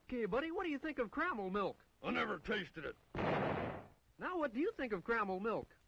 Okay, buddy, what do you think of Kraml milk? I never tasted it. Now, what do you think of Kraml milk?